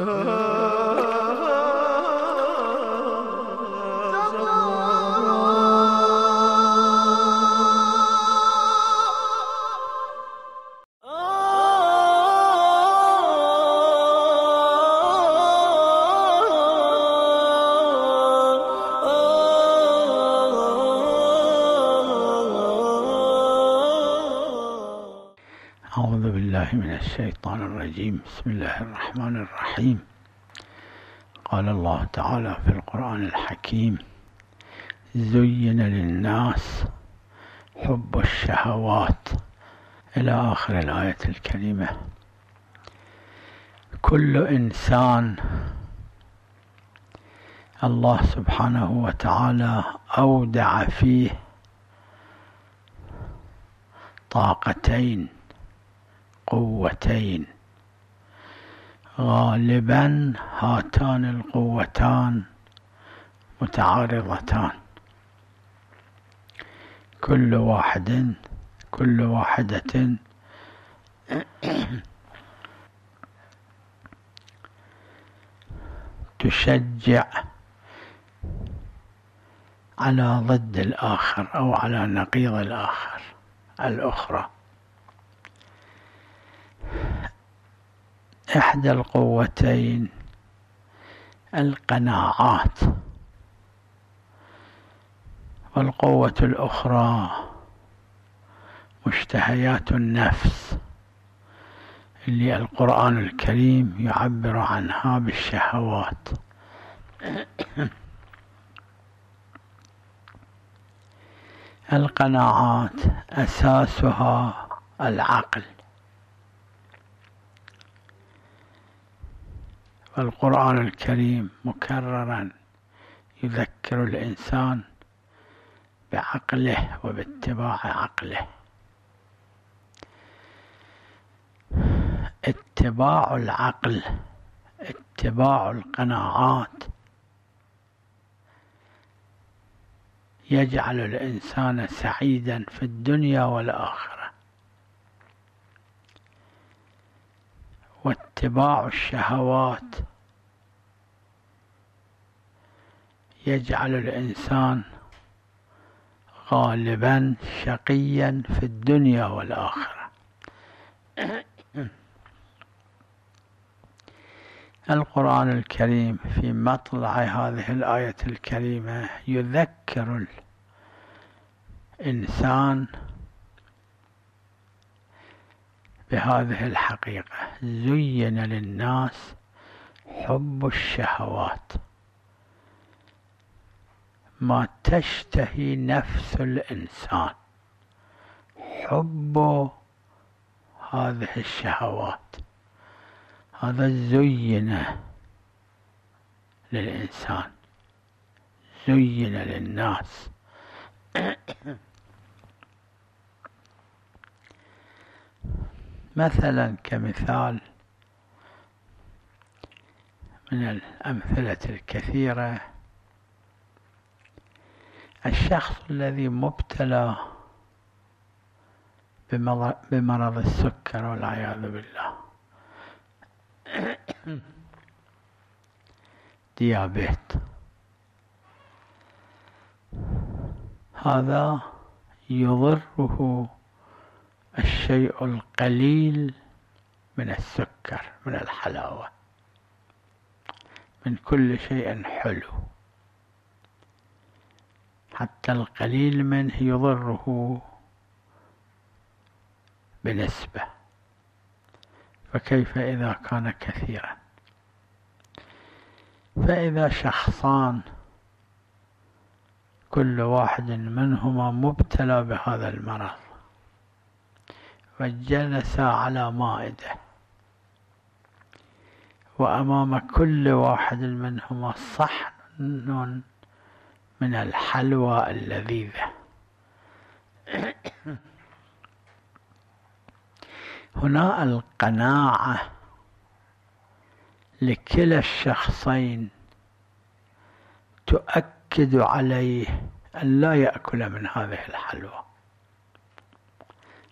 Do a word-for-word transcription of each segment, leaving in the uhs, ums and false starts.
أعوذ بالله من الشيطان الرجيم. بسم الله الرحمن الرحيم. قال الله تعالى في القرآن الحكيم: زين للناس حب الشهوات، إلى آخر الآية الكريمة. كل إنسان الله سبحانه وتعالى أودع فيه طاقتين، قوتين، غالبا هاتان القوتان متعارضتان. كل واحد كل واحدة تشجع على ضد الآخر أو على نقيض الآخر الأخرى. إحدى القوتين القناعات، والقوة الأخرى مشتهيات النفس، اللي القرآن الكريم يعبر عنها بالشهوات. القناعات أساسها العقل، والقرآن الكريم مكررا يذكر الإنسان بعقله وباتباع عقله. اتباع العقل، اتباع القناعات، يجعل الإنسان سعيدا في الدنيا والآخرة. واتباع الشهوات يجعل الإنسان غالبا شقيا في الدنيا والآخرة. القرآن الكريم في مطلع هذه الآية الكريمة يذكر الإنسان بهذه الحقيقة: زين للناس حب الشهوات، ما تشتهي نفس الإنسان، حب هذه الشهوات. هذا زين للإنسان، زين للناس. مثلا كمثال من الأمثلة الكثيرة: الشخص الذي مبتلى بمرض السكر والعياذ بالله، ديابيت، هذا يضره الشيء القليل من السكر، من الحلاوة، من كل شيء حلو، حتى القليل منه يضره بنسبة، فكيف إذا كان كثيرا؟ فإذا شخصان كل واحد منهما مبتلى بهذا المرض وجلسا على مائدة، وأمام كل واحد منهما صحن من الحلوى اللذيذة، هنا القناعة لكلا الشخصين تؤكد عليه أن لا يأكل من هذه الحلوى،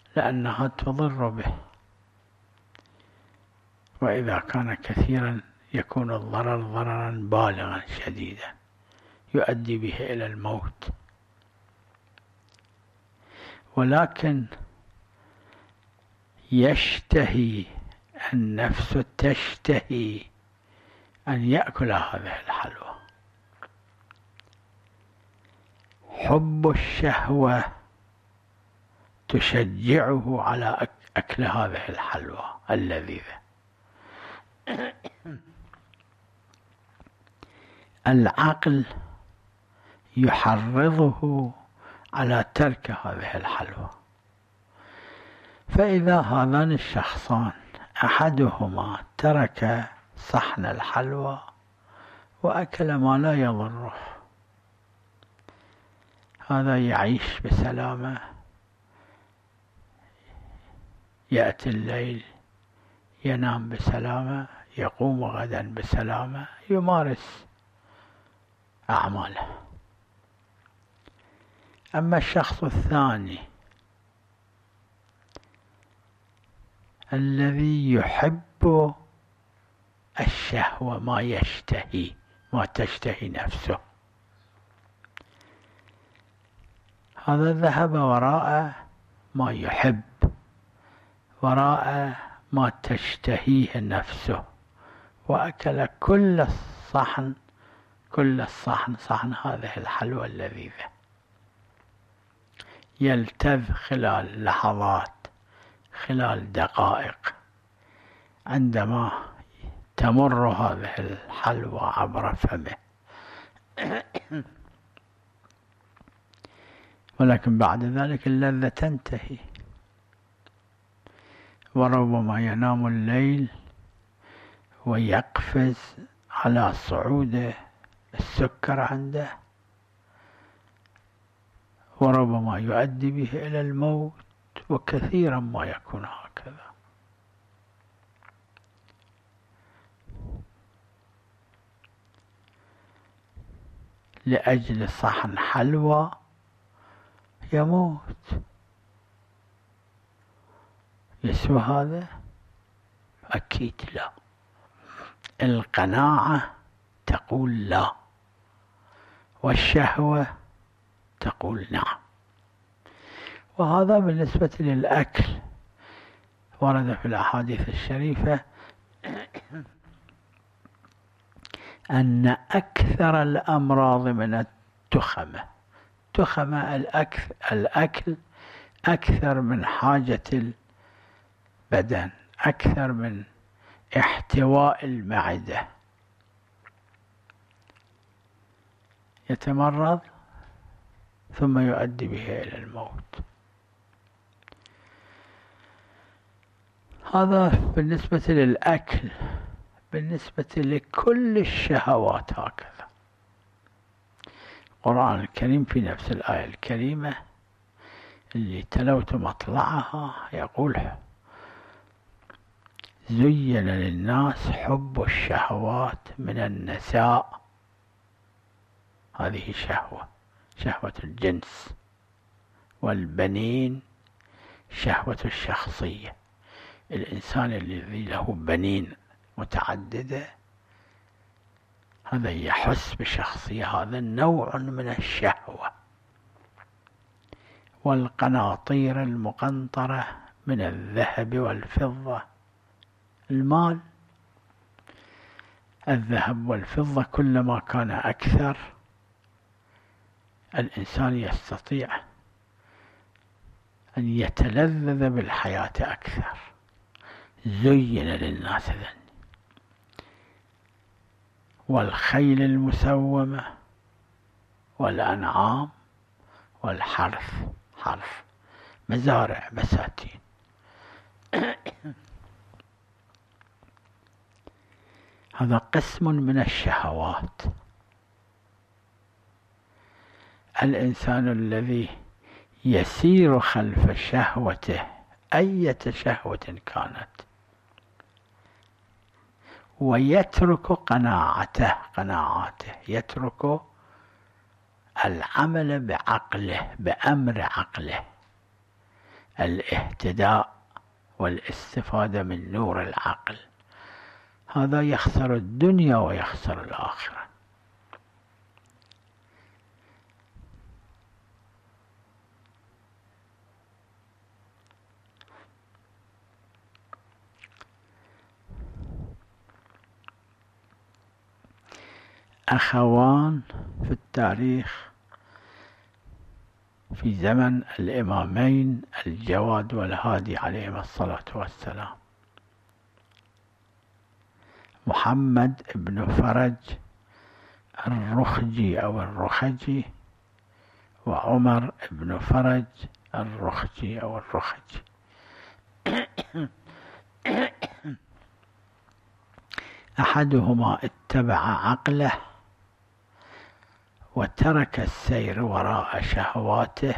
لأنها تضر به، وإذا كان كثيرا يكون الضرر ضررا بالغا شديدا يؤدي به إلى الموت. ولكن يشتهي النفس تشتهي أن يأكل هذه الحلوى. حب الشهوة تشجعه على أكل هذه الحلوى اللذيذة. العقل يحرضه على ترك هذه الحلوى. فإذا هذان الشخصان أحدهما ترك صحن الحلوى وأكل ما لا يضره، هذا يعيش بسلامة، يأتي الليل ينام بسلامة، يقوم غدا بسلامة، يمارس أعماله. أما الشخص الثاني الذي يحب الشهوة، ما يشتهي، ما تشتهي نفسه، هذا ذهب وراء ما يحب، وراء ما تشتهيه نفسه، وأكل كل الصحن كل الصحن صحن هذه الحلوى اللذيذة. يلتذ خلال لحظات، خلال دقائق، عندما تمر هذه الحلوى عبر فمه. ولكن بعد ذلك اللذة تنتهي، وربما ينام الليل ويقفز على صعود السكر عنده، وربما يؤدي به إلى الموت، وكثيرا ما يكون هكذا. لأجل صحن حلوى يموت. يسوى هذا؟ أكيد لا. القناعة تقول لا، والشهوة تقول نعم. وهذا بالنسبة للأكل. ورد في الأحاديث الشريفة أن أكثر الأمراض من التخمة، تخمة الأكل, الأكل أكثر من حاجة البدن، أكثر من احتواء المعدة. يتمرض ثم يؤدي به إلى الموت. هذا بالنسبة للأكل. بالنسبة لكل الشهوات هكذا. القرآن الكريم في نفس الآية الكريمة اللي تلوت مطلعها يقول: زين للناس حب الشهوات من النساء. هذه شهوة، شهوة الجنس، والبنين شهوة الشخصية. الإنسان الذي له بنين متعددة هذا يحس بشخصية، هذا نوع من الشهوة. والقناطير المقنطرة من الذهب والفضة، المال، الذهب والفضة كلما كان أكثر الإنسان يستطيع أن يتلذذ بالحياة أكثر. زين للناس ذلك. والخيل المسومة والأنعام والحرث، حرث مزارع بساتين. هذا قسم من الشهوات. الإنسان الذي يسير خلف شهوته أية شهوة كانت، ويترك قناعته قناعاته يترك العمل بعقله، بأمر عقله، الاهتداء والاستفادة من نور العقل، هذا يخسر الدنيا ويخسر الآخرة. أخوان في التاريخ في زمن الإمامين الجواد والهادي عليهما الصلاة والسلام: محمد بن فرج الرخجي أو الرخجي، وعمر بن فرج الرخجي أو الرخجي. أحدهما اتبع عقله وترك السير وراء شهواته،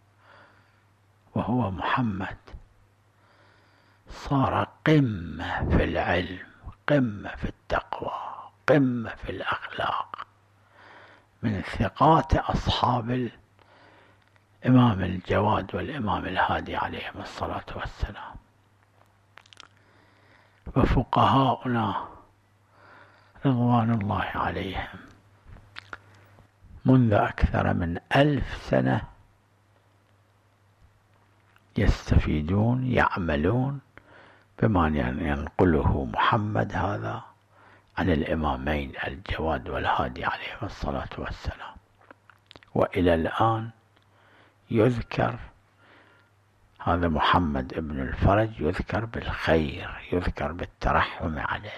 وهو محمد صار قمة في العلم، قمة في التقوى، قمة في الأخلاق، من ثقات أصحاب الإمام الجواد والإمام الهادي عليهم الصلاة والسلام. وفقهاؤنا رضوان الله عليهم منذ أكثر من ألف سنة يستفيدون، يعملون بما ينقله محمد هذا عن الإمامين الجواد والهادي عليهم الصلاة والسلام. وإلى الآن يذكر هذا محمد ابن الفرج، يذكر بالخير، يذكر بالترحم عليه،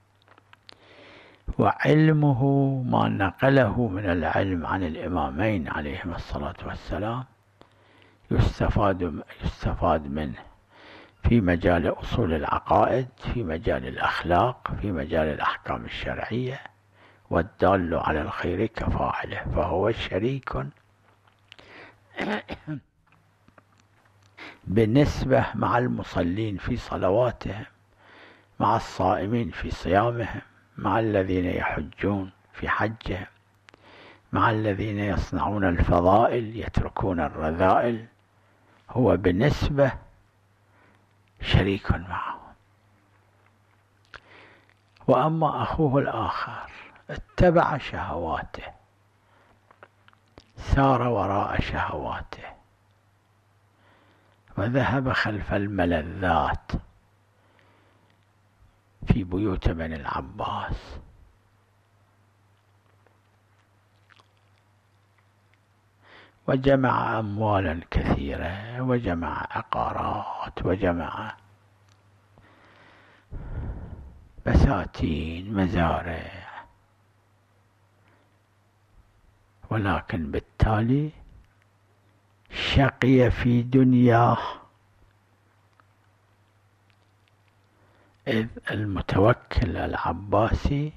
وعلمه ما نقله من العلم عن الإمامين عليهم الصلاة والسلام يستفاد يستفاد منه في مجال أصول العقائد، في مجال الأخلاق، في مجال الأحكام الشرعية، والدال على الخير كفاعله، فهو شريك بالنسبة مع المصلين في صلواتهم، مع الصائمين في صيامهم، مع الذين يحجون في حجهم، مع الذين يصنعون الفضائل يتركون الرذائل، هو بالنسبة شريك معهم. وأما أخوه الآخر اتبع شهواته، سار وراء شهواته، وذهب خلف الملذات في بيوت بني العباس، وجمع أموالا كثيرة، وجمع عقارات، وجمع بساتين، مزارع، ولكن بالتالي شقي في دنياه، إذ المتوكل العباسي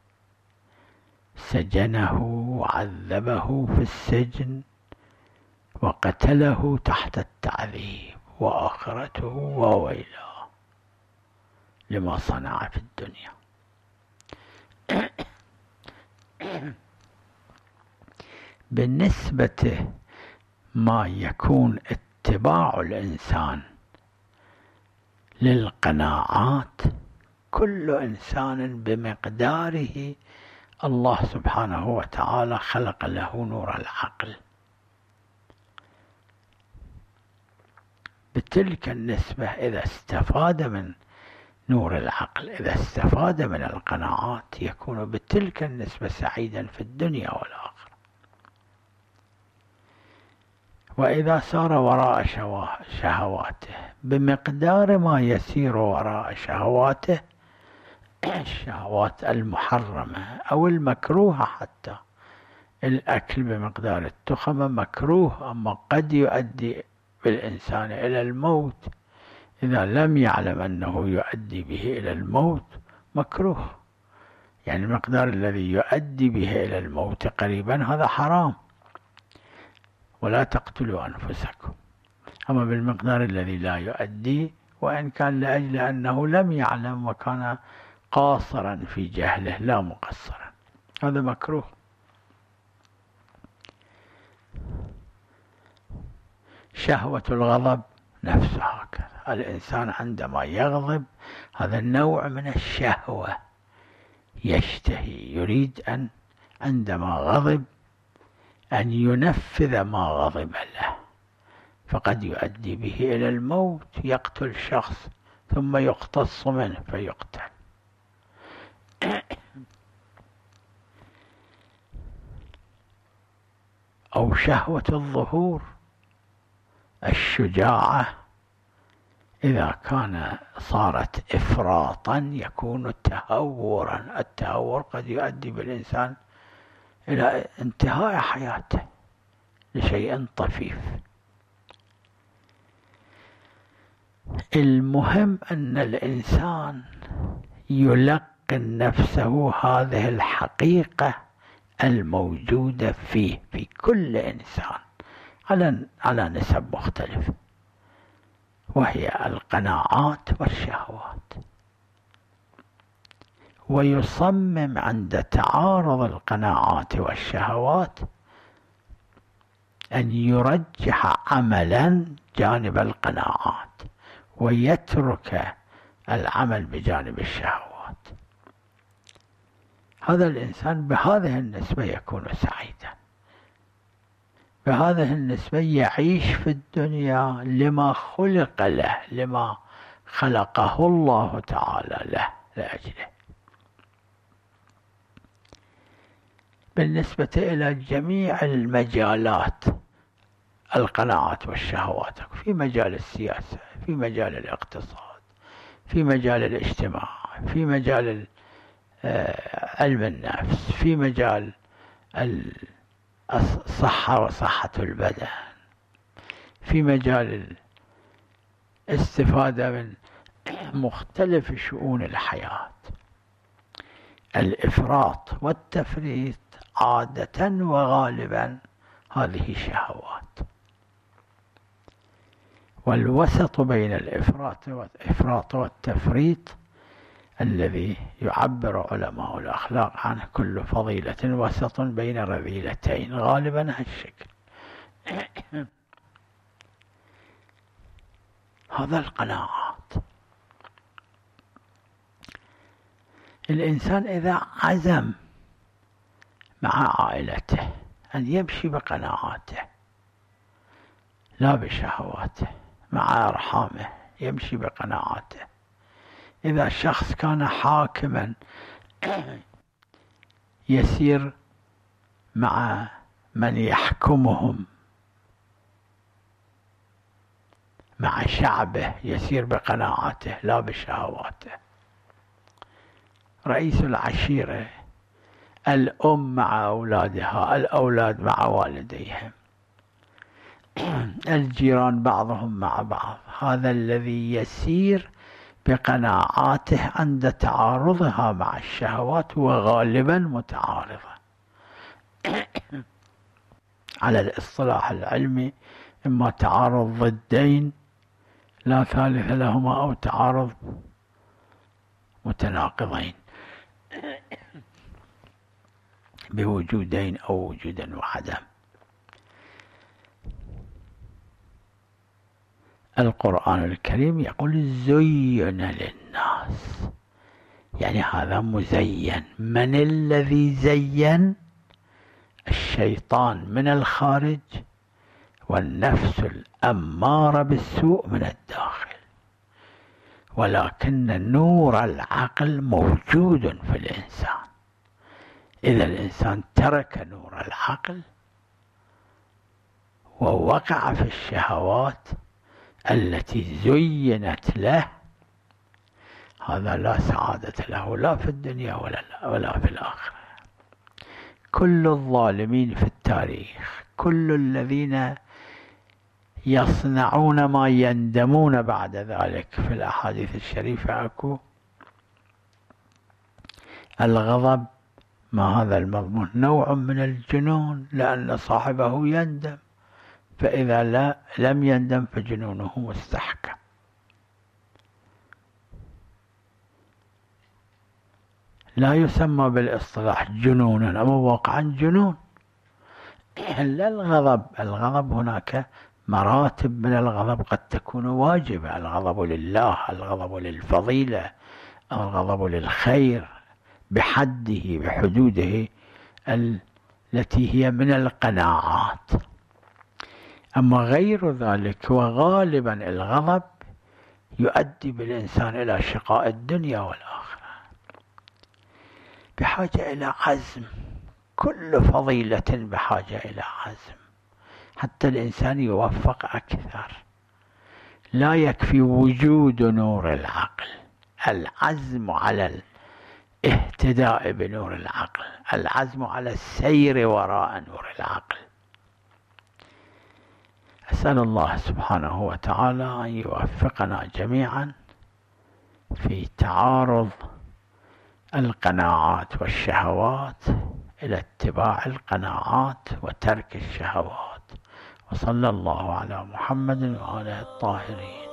سجنه وعذبه في السجن وقتله تحت التعذيب، وآخرته وويلاه لما صنع في الدنيا. بالنسبة ما يكون اتباع الإنسان للقناعات، كل إنسان بمقداره الله سبحانه وتعالى خلق له نور العقل، بتلك النسبة إذا استفاد من نور العقل، إذا استفاد من القناعات، يكون بتلك النسبة سعيدا في الدنيا والآخرة. وإذا سار وراء شهواته بمقدار ما يسير وراء شهواته، الشهوات المحرمة أو المكروهة، حتى الأكل بمقدار التخمة مكروه، أما قد يؤدي بالإنسان إلى الموت إذا لم يعلم أنه يؤدي به إلى الموت، مكروه، يعني المقدار الذي يؤدي به إلى الموت قريبا هذا حرام، ولا تقتلوا أنفسكم. أما بالمقدار الذي لا يؤدي، وإن كان لأجل أنه لم يعلم وكان قاصرا في جهله لا مقصرا، هذا مكروه. شهوة الغضب نفسها هكذا، الإنسان عندما يغضب هذا النوع من الشهوة، يشتهي، يريد أن عندما غضب أن ينفذ ما غضب له، فقد يؤدي به إلى الموت، يقتل شخص ثم يقتص منه فيقتل. أو شهوة الظهور، الشجاعة إذا كان صارت إفراطا يكون تهورا، التهور قد يؤدي بالإنسان إلى انتهاء حياته لشيء طفيف. المهم أن الإنسان يلقن نفسه هذه الحقيقة الموجودة فيه في كل إنسان على على نسب مختلفة، وهي القناعات والشهوات، ويصمم عند تعارض القناعات والشهوات أن يرجح عملا جانب القناعات ويترك العمل بجانب الشهوات. هذا الإنسان بهذه النسبة يكون سعيدا، بهذه النسبة يعيش في الدنيا لما خلق له، لما خلقه الله تعالى له لأجله. بالنسبة إلى جميع المجالات القناعات والشهوات، في مجال السياسة، في مجال الاقتصاد، في مجال الاجتماع، في مجال علم النفس، في مجال الصحة وصحة البدن، في مجال الاستفادة من مختلف شؤون الحياة. الإفراط والتفريط عادة وغالبا هذه شهوات، والوسط بين الإفراط والتفريط الذي يعبر علماء الأخلاق عنه كل فضيلة وسط بين رذيلتين، غالبا هالشكل. هذا القناعات. الإنسان إذا عزم مع عائلته أن يمشي بقناعاته لا بشهواته، مع أرحامه يمشي بقناعاته. إذا شخص كان حاكما يسير مع من يحكمهم، مع شعبه يسير بقناعاته لا بشهواته. رئيس العشيرة، الأم مع أولادها، الأولاد مع والديهم، الجيران بعضهم مع بعض، هذا الذي يسير بقناعاته عند تعارضها مع الشهوات، وغالبا متعارضة. على الاصطلاح العلمي إما تعارض ضدين لا ثالث لهما، أو تعارض متناقضين بوجودين أو وجود وعدم. القرآن الكريم يقول زين للناس، يعني هذا مزين. من الذي زين؟ الشيطان من الخارج، والنفس الأمارة بالسوء من الداخل، ولكن نور العقل موجود في الإنسان. إذا الإنسان ترك نور العقل ووقع في الشهوات التي زينت له، هذا لا سعادة له لا في الدنيا ولا, ولا في الآخرة. كل الظالمين في التاريخ، كل الذين يصنعون ما يندمون بعد ذلك، في الأحاديث الشريفة أكو الغضب ما هذا المضمون نوع من الجنون، لأن صاحبه يندم، فإذا لا لم يندم فجنونه مستحكم. لا يسمى بالاصطلاح جنونا، أما واقعا جنون. لا الغضب، الغضب هناك مراتب من الغضب قد تكون واجبة: الغضب لله، الغضب للفضيلة، الغضب للخير بحده بحدوده التي هي من القناعات. أما غير ذلك وغالبا الغضب يؤدي بالإنسان إلى شقاء الدنيا والآخرة، بحاجة إلى عزم. كل فضيلة بحاجة إلى عزم حتى الإنسان يوفق أكثر. لا يكفي وجود نور العقل، العزم على الاهتداء بنور العقل، العزم على السير وراء نور العقل. أسأل الله سبحانه وتعالى أن يوفقنا جميعا في تعارض القناعات والشهوات إلى اتباع القناعات وترك الشهوات. وصلى الله على محمد وآله الطاهرين.